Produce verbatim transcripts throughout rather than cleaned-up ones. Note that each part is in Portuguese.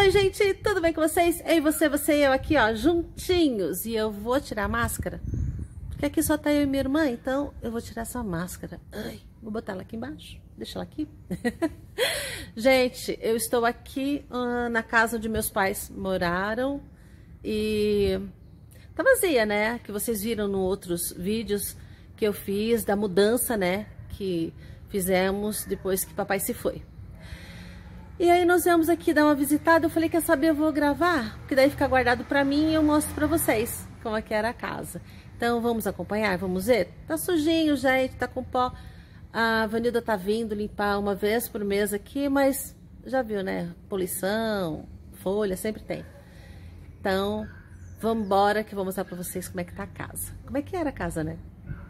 Oi, gente, tudo bem com vocês? Ei, você, você e eu aqui, ó, juntinhos. E eu vou tirar a máscara, porque aqui só tá eu e minha irmã, então eu vou tirar essa máscara. Ai, vou botar ela aqui embaixo, deixa ela aqui. Gente, eu estou aqui uh, na casa onde meus pais moraram e tá vazia, né? Que vocês viram nos outros vídeos que eu fiz da mudança, né? Que fizemos depois que papai se foi. E aí nós viemos aqui dar uma visitada, eu falei, quer saber, eu vou gravar, porque daí fica guardado pra mim e eu mostro pra vocês como é que era a casa. Então vamos acompanhar, vamos ver? Tá sujinho, gente, tá com pó. A Vanilda tá vindo limpar uma vez por mês aqui, mas já viu, né? Poluição, folha, sempre tem. Então, vamos embora que eu vou mostrar pra vocês como é que tá a casa. Como é que era a casa, né?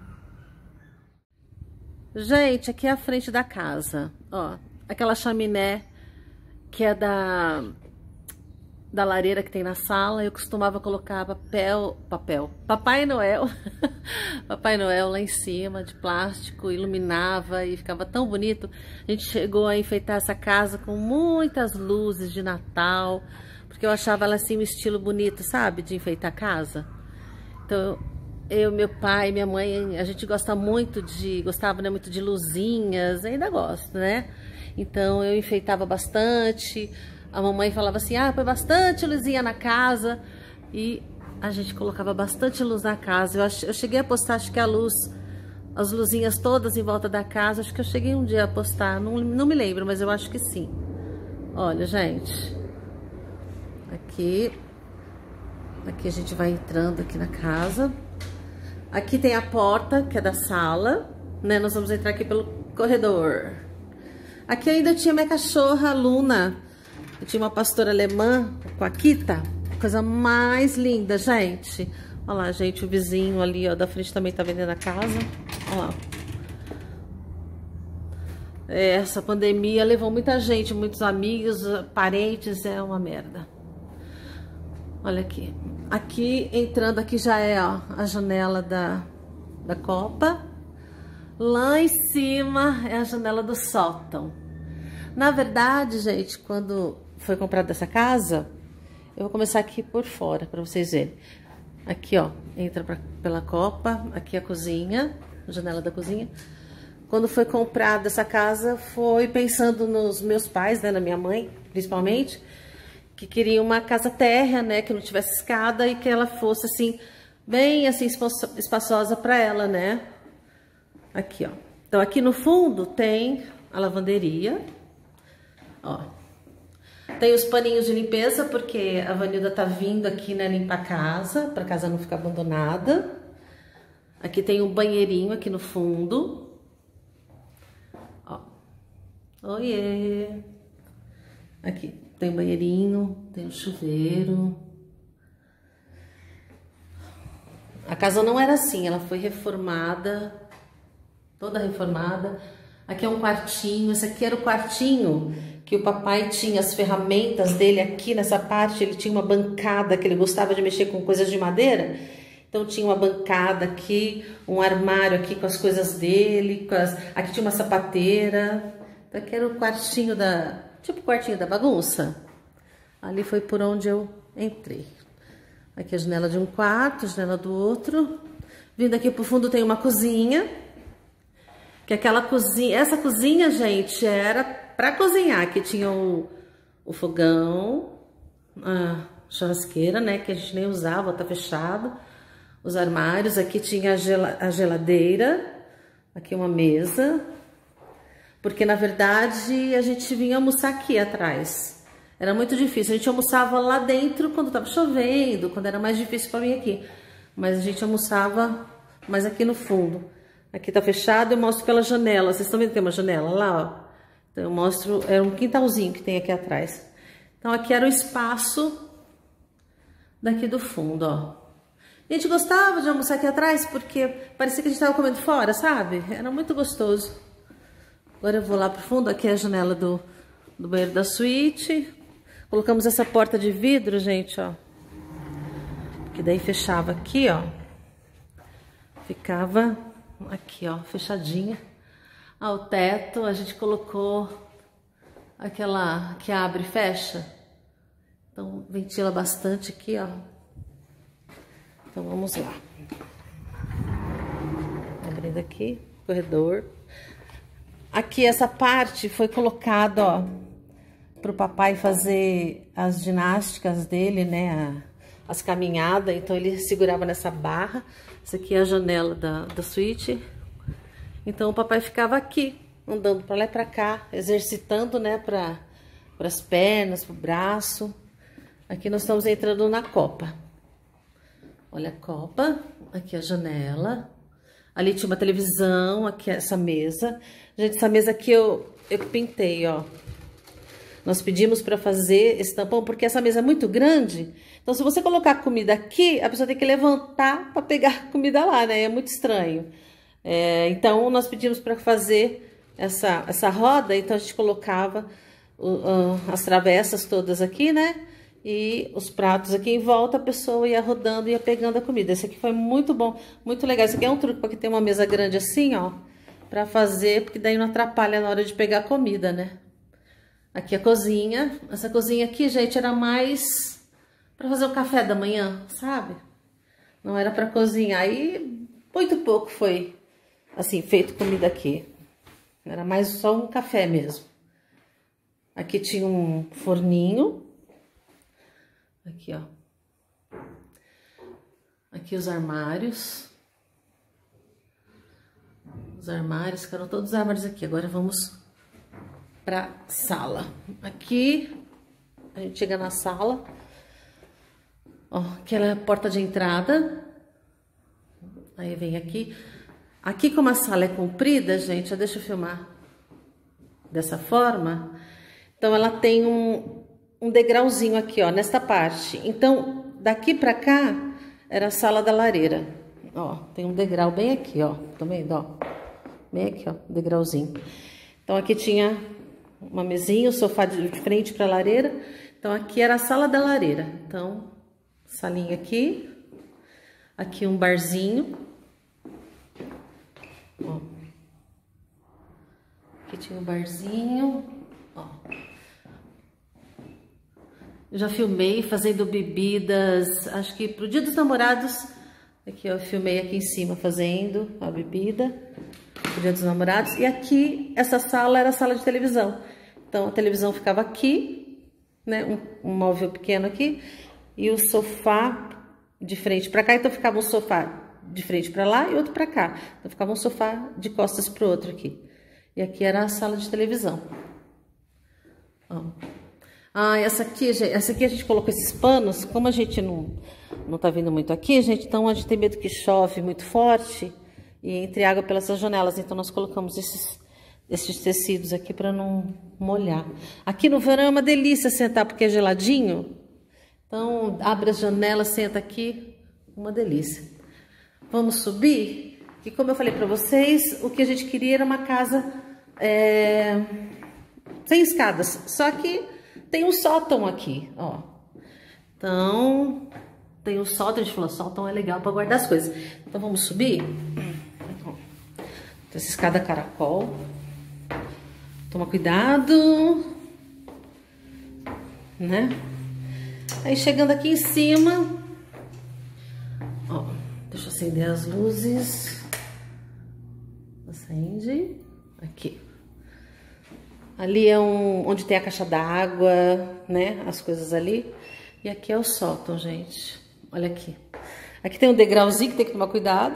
Gente, aqui é a frente da casa, ó, aquela chaminé que é da, da lareira que tem na sala. Eu costumava colocar papel, papel, Papai Noel, Papai Noel lá em cima, de plástico, iluminava e ficava tão bonito. A gente chegou a enfeitar essa casa com muitas luzes de Natal, porque eu achava ela assim um estilo bonito, sabe, de enfeitar a casa. Então, eu, meu pai, minha mãe, a gente gosta muito de, gostava, né, muito de luzinhas, ainda gosto, né? Então eu enfeitava bastante, a mamãe falava assim, ah, põe bastante luzinha na casa, e a gente colocava bastante luz na casa. Eu, ach, eu cheguei a postar, acho que a luz, as luzinhas todas em volta da casa, acho que eu cheguei um dia a postar, não, não me lembro, mas eu acho que sim. Olha, gente, aqui, aqui a gente vai entrando aqui na casa, aqui tem a porta, que é da sala, né, nós vamos entrar aqui pelo corredor. Aqui ainda tinha minha cachorra, Luna. Eu tinha uma pastora alemã com a Kita. Coisa mais linda, gente. Olha lá, gente, o vizinho ali, ó, da frente também tá vendendo a casa. Olha lá. Essa pandemia levou muita gente, muitos amigos, parentes, é uma merda. Olha aqui. Aqui, entrando aqui já é, ó, a janela da, da copa. Lá em cima é a janela do sótão. Na verdade, gente, quando foi comprada essa casa, eu vou começar aqui por fora, para vocês verem. Aqui, ó, entra pra, pela copa, aqui a cozinha, a janela da cozinha. Quando foi comprada essa casa, foi pensando nos meus pais, né, na minha mãe, principalmente, que queriam uma casa térrea, né, que não tivesse escada e que ela fosse, assim, bem, assim, espaçosa para ela, né. Aqui, ó. Então, aqui no fundo tem a lavanderia, ó. Tem os paninhos de limpeza, porque a Vanilda tá vindo aqui, né, limpar a casa, pra casa não ficar abandonada. Aqui tem um banheirinho aqui no fundo. Ó. Oiê! Aqui tem um banheirinho, tem um chuveiro. A casa não era assim, ela foi reformada, toda reformada. Aqui é um quartinho, esse aqui era o quartinho que o papai tinha as ferramentas dele aqui nessa parte. Ele tinha uma bancada, que ele gostava de mexer com coisas de madeira. Então tinha uma bancada aqui, um armário aqui com as coisas dele, com as... aqui tinha uma sapateira. Então aqui era o quartinho da, tipo o quartinho da bagunça. Ali foi por onde eu entrei. Aqui a janela de um quarto, a janela do outro. Vindo aqui pro fundo tem uma cozinha. Que aquela cozinha, essa cozinha, gente, era para cozinhar. Aqui tinha o, o fogão, a churrasqueira, né, que a gente nem usava, tá fechado. Os armários, aqui tinha a, gel, a geladeira, aqui uma mesa. Porque, na verdade, a gente vinha almoçar aqui atrás. Era muito difícil, a gente almoçava lá dentro quando tava chovendo, quando era mais difícil para vir aqui. Mas a gente almoçava mais aqui no fundo. Aqui tá fechado, eu mostro pela janela. Vocês estão vendo que tem uma janela lá, ó? Então eu mostro, é um quintalzinho que tem aqui atrás. Então aqui era o espaço daqui do fundo, ó. A gente gostava de almoçar aqui atrás porque parecia que a gente tava comendo fora, sabe? Era muito gostoso. Agora eu vou lá pro fundo, aqui é a janela do, do banheiro da suíte. Colocamos essa porta de vidro, gente, ó. Que daí fechava aqui, ó. Ficava... aqui, ó, fechadinha. Ao teto, a gente colocou aquela que abre e fecha. Então, ventila bastante aqui, ó. Então, vamos lá. Abrindo aqui, corredor. Aqui, essa parte foi colocada, ó, pro papai fazer as ginásticas dele, né? A, as caminhadas. Então, ele segurava nessa barra. Essa aqui é a janela da, da suíte. Então, o papai ficava aqui, andando pra lá e pra cá, exercitando, né? Pra, pras pernas, pro braço. Aqui nós estamos entrando na copa. Olha a copa, aqui a janela. Ali tinha uma televisão, aqui essa mesa. Gente, essa mesa aqui eu, eu pintei, ó. Nós pedimos para fazer esse tampão porque essa mesa é muito grande. Então, se você colocar comida aqui, a pessoa tem que levantar para pegar a comida lá, né? É muito estranho. É, então, nós pedimos para fazer essa, essa roda. Então, a gente colocava uh, uh, as travessas todas aqui, né? E os pratos aqui em volta, a pessoa ia rodando e ia pegando a comida. Esse aqui foi muito bom, muito legal. Esse aqui é um truque para que tenha uma mesa grande assim, ó. Pra fazer, porque daí não atrapalha na hora de pegar a comida, né? Aqui a cozinha. Essa cozinha aqui, gente, era mais pra fazer o café da manhã, sabe? Não era pra cozinhar. E muito pouco foi, assim, feito comida aqui. Era mais só um café mesmo. Aqui tinha um forninho. Aqui, ó. Aqui os armários. Os armários, ficaram todos os armários aqui. Agora vamos pra sala. Aqui, a gente chega na sala. Ó, aquela é a porta de entrada. Aí vem aqui. Aqui, como a sala é comprida, gente, ó, deixa eu filmar dessa forma. Então, ela tem um... um degrauzinho aqui, ó, nesta parte. Então, daqui pra cá, era a sala da lareira. Ó, tem um degrau bem aqui, ó. Tá vendo, ó? Bem aqui, ó, degrauzinho. Então, aqui tinha uma mesinha, o sofá de frente pra lareira. Então, aqui era a sala da lareira. Então, salinha aqui. Aqui um barzinho. Ó. Aqui tinha um barzinho, ó. Eu já filmei fazendo bebidas, acho que pro Dia dos Namorados. Aqui ó, eu filmei aqui em cima fazendo a bebida pro Dia dos Namorados. E aqui, essa sala era a sala de televisão. Então, a televisão ficava aqui, né? Um, um móvel pequeno aqui. E o sofá de frente para cá. Então, ficava um sofá de frente para lá e outro para cá. Então, ficava um sofá de costas pro outro aqui. E aqui era a sala de televisão. Ó. Ah, essa aqui, gente, essa aqui a gente colocou esses panos, como a gente não, não tá vindo muito aqui, gente, então a gente tem medo que chove muito forte e entre água pelas janelas, então nós colocamos esses, esses tecidos aqui para não molhar. Aqui no verão é uma delícia sentar porque é geladinho, então abre as janelas, senta aqui, uma delícia. Vamos subir? E como eu falei para vocês, o que a gente queria era uma casa é, sem escadas, só que tem um sótão aqui, ó. Então, tem um sótão, a gente falou, sótão é legal para guardar as coisas. Então, vamos subir? Tem essa escada caracol. Toma cuidado. Né? Aí, chegando aqui em cima, ó, deixa eu acender as luzes. Acende. Aqui. Ali é um, onde tem a caixa d'água, né? As coisas ali. E aqui é o sótão, gente. Olha aqui. Aqui tem um degrauzinho que tem que tomar cuidado.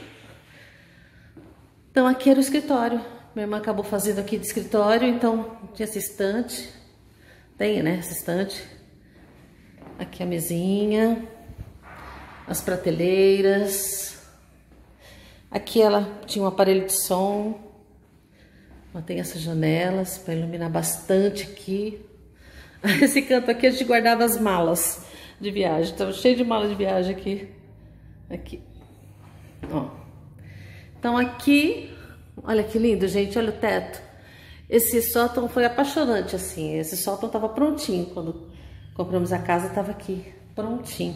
Então, aqui era o escritório. Minha irmã acabou fazendo aqui de escritório, então tinha essa estante. Tem, né? Essa estante. Aqui a mesinha. As prateleiras. Aqui ela tinha um aparelho de som. Tem essas janelas para iluminar bastante aqui. Esse canto aqui a gente guardava as malas de viagem. Estava cheio de mala de viagem aqui. Aqui. Ó. Então aqui, olha que lindo, gente. Olha o teto. Esse sótão foi apaixonante, assim. Esse sótão estava prontinho. Quando compramos a casa, estava aqui, prontinho.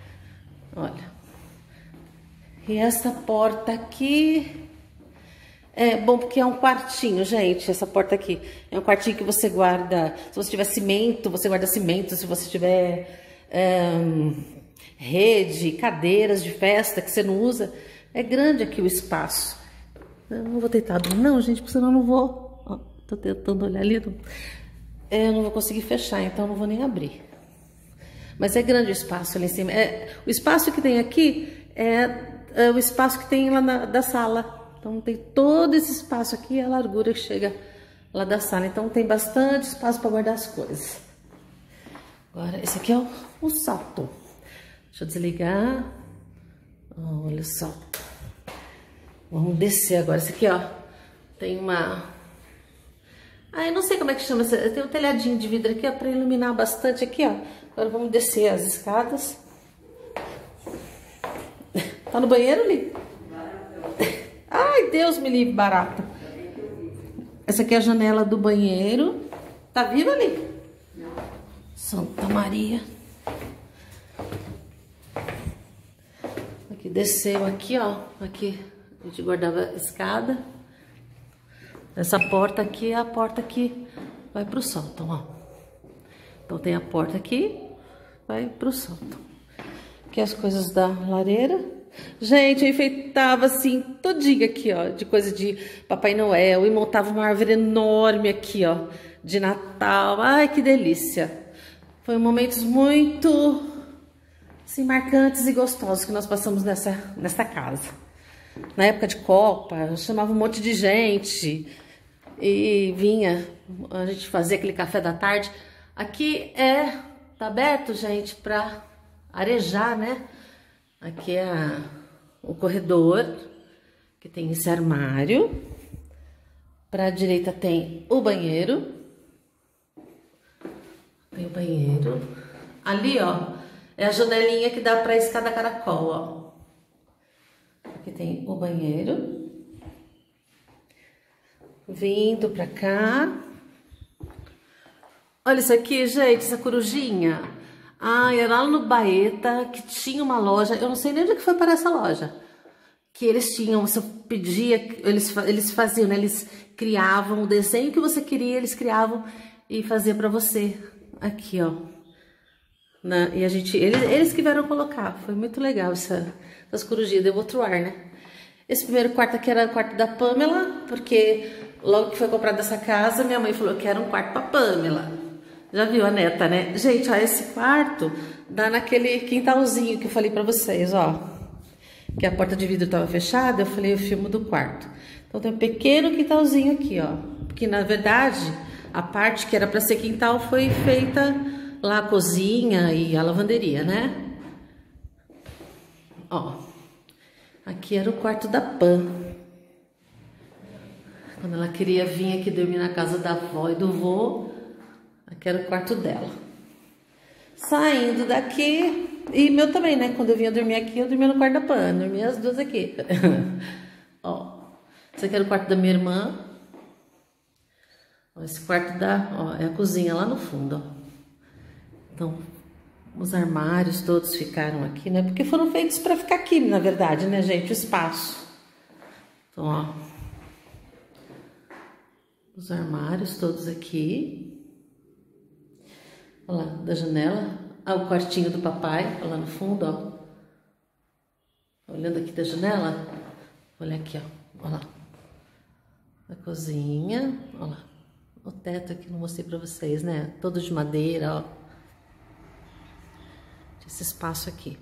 Olha. E essa porta aqui... É bom porque é um quartinho, gente, essa porta aqui. É um quartinho que você guarda, se você tiver cimento, você guarda cimento. Se você tiver um, rede, cadeiras de festa que você não usa, é grande aqui o espaço. Eu não vou deitar, não, gente, porque senão eu não vou... Ó, tô tentando olhar ali. Não... É, eu não vou conseguir fechar, então eu não vou nem abrir. Mas é grande o espaço ali em cima. É, o espaço que tem aqui é, é o espaço que tem lá na, da sala. Então tem todo esse espaço aqui, a largura que chega lá da sala. Então tem bastante espaço para guardar as coisas. Agora, esse aqui é o, o salto. Deixa eu desligar. Oh, olha o salto. Vamos descer agora. Esse aqui, ó, tem uma... Ah, eu não sei como é que chama. Tem um telhadinho de vidro aqui, ó, para iluminar bastante aqui, ó. Agora vamos descer as escadas. Tá no banheiro, Li? Ai, Deus me livre, barata. Essa aqui é a janela do banheiro. Tá viva ali? Não. Santa Maria. Aqui desceu aqui, ó. Aqui a gente guardava a escada. Essa porta aqui é a porta que vai pro sótão, ó. Então tem a porta aqui, vai pro sótão. Aqui as coisas da lareira. Gente, eu enfeitava assim, todinha aqui, ó, de coisa de Papai Noel. E montava uma árvore enorme aqui, ó, de Natal. Ai, que delícia. Foi momentos muito, assim, marcantes e gostosos que nós passamos nessa, nessa casa. Na época de Copa, eu chamava um monte de gente. E vinha, a gente fazia aquele café da tarde. Aqui é, tá aberto, gente, pra arejar, né? Aqui é a, o corredor, que tem esse armário. Para a direita tem o banheiro. Tem o banheiro. Ali, ó, é a janelinha que dá para a escada caracol, ó. Aqui tem o banheiro. Vindo pra cá. Olha isso aqui, gente, essa corujinha. Ah, era lá no Baeta, que tinha uma loja, eu não sei nem onde que foi para essa loja, que eles tinham, você pedia, eles, eles faziam, né? Eles criavam o desenho que você queria, eles criavam e faziam para você. Aqui, ó. Na, e a gente, eles, eles que vieram colocar, foi muito legal essa, essas corujinhas, deu outro ar, né? Esse primeiro quarto aqui era o quarto da Pamela, porque logo que foi comprada essa casa, minha mãe falou que era um quarto para Pamela. Já viu a neta, né? Gente, ó, esse quarto dá naquele quintalzinho que eu falei pra vocês, ó. Que a porta de vidro tava fechada, eu falei o filme do quarto. Então tem um pequeno quintalzinho aqui, ó. Porque na verdade, a parte que era pra ser quintal foi feita lá a cozinha e a lavanderia, né? Ó. Aqui era o quarto da Pam. Quando ela queria vir aqui dormir na casa da avó e do vô, aqui era o quarto dela. Saindo daqui, e meu também, né? Quando eu vinha dormir aqui, eu dormia no quarto da Pan, dormia as duas aqui. Ó, esse aqui era o quarto da minha irmã. Ó, esse quarto da, ó, é a cozinha lá no fundo, ó. Então, os armários todos ficaram aqui, né? Porque foram feitos para ficar aqui, na verdade, né, gente? O espaço. Então, ó. Os armários todos aqui. Olha lá, da janela. Ah, o quartinho do papai, olha lá no fundo, ó. Olhando aqui da janela. Olha aqui, ó. Olha lá. A cozinha. Olha lá. O teto aqui, não mostrei pra vocês, né? Todo de madeira, ó. Esse espaço aqui.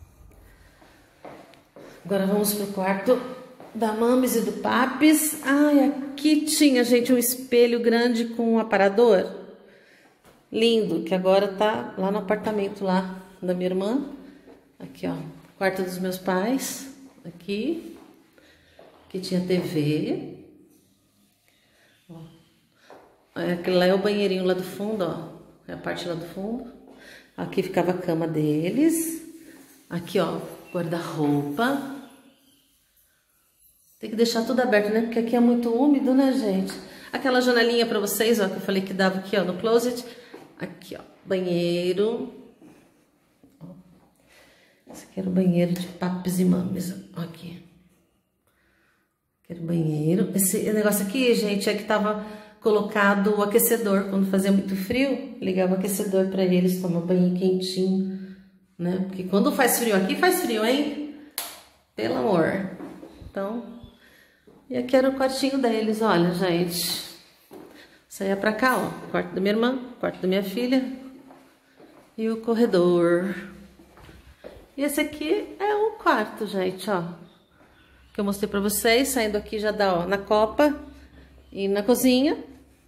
Agora vamos pro quarto da Mames e do Papis. Ai, aqui tinha, gente, um espelho grande com um aparador. Lindo, que agora tá lá no apartamento lá da minha irmã. Aqui, ó, quarto dos meus pais. Aqui. Aqui tinha T V. Ó. Aquele lá é o banheirinho lá do fundo, ó. É a parte lá do fundo. Aqui ficava a cama deles. Aqui, ó, guarda-roupa. Tem que deixar tudo aberto, né? Porque aqui é muito úmido, né, gente? Aquela janelinha pra vocês, ó, que eu falei que dava aqui, ó, no closet. Aqui, ó, banheiro. Ó. Esse aqui era o banheiro de papis e mames. Ó, aqui. Aqui era o banheiro. Esse negócio aqui, gente, é que tava colocado o aquecedor. Quando fazia muito frio, ligava o aquecedor para eles tomar banho quentinho, né? Porque quando faz frio aqui, faz frio, hein? Pelo amor. Então, e aqui era o quartinho deles, olha, gente. Saía pra cá, ó. Quarto da minha irmã, quarto da minha filha. E o corredor. E esse aqui é o quarto, gente, ó. Que eu mostrei pra vocês. Saindo aqui já dá, ó, na copa e na cozinha.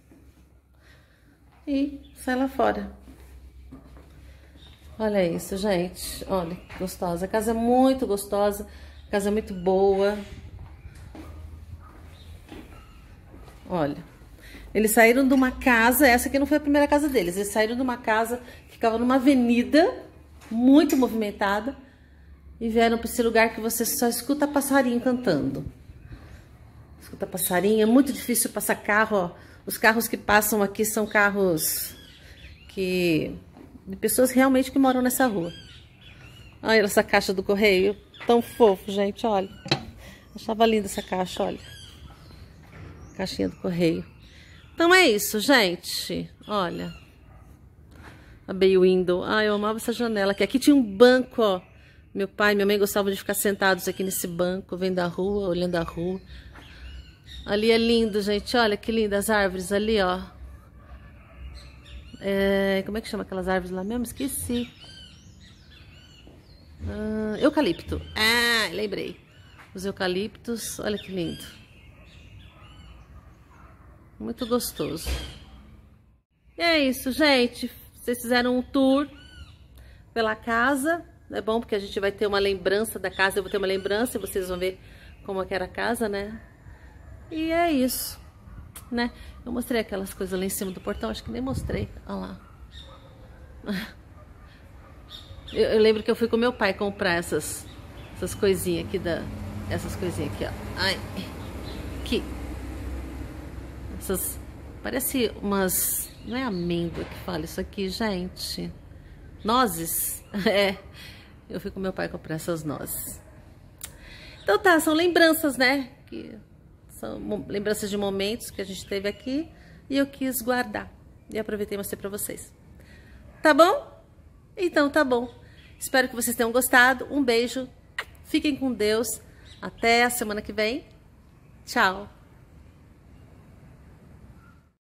E sai lá fora. Olha isso, gente. Olha que gostosa. A casa é muito gostosa. A casa é muito boa. Olha. Eles saíram de uma casa, essa aqui não foi a primeira casa deles. Eles saíram de uma casa que ficava numa avenida muito movimentada e vieram para esse lugar que você só escuta passarinho cantando. Escuta passarinho, é muito difícil passar carro, ó. Os carros que passam aqui são carros que de pessoas realmente que moram nessa rua. Olha essa caixa do correio, tão fofo, gente, olha. Achava linda essa caixa, olha. Caixinha do correio. Então é isso, gente. Olha. A bay window. Ah, eu amava essa janela aqui. Aqui tinha um banco, ó. Meu pai e minha mãe gostavam de ficar sentados aqui nesse banco, vendo a rua, olhando a rua. Ali é lindo, gente. Olha que lindas as árvores ali, ó. É, como é que chama aquelas árvores lá mesmo? Esqueci. Ah, eucalipto. Ah, lembrei. Os eucaliptos. Olha que lindo. Muito gostoso. E é isso, gente. Vocês fizeram um tour pela casa. É bom porque a gente vai ter uma lembrança da casa. Eu vou ter uma lembrança e vocês vão ver como é que era a casa, né? E é isso, né? Eu mostrei aquelas coisas lá em cima do portão. Acho que nem mostrei. Olha lá. Eu, eu lembro que eu fui com meu pai comprar essas, essas coisinhas aqui da... Essas coisinhas aqui, ó. Ai. Aqui. Essas, parece umas, não é amêndoa que fala isso aqui, gente. Nozes. É, eu fui com meu pai comprar essas nozes. Então tá, são lembranças, né? Que são lembranças de momentos que a gente teve aqui e eu quis guardar. E aproveitei e mostrei pra vocês. Tá bom? Então tá bom. Espero que vocês tenham gostado. Um beijo. Fiquem com Deus. Até a semana que vem. Tchau.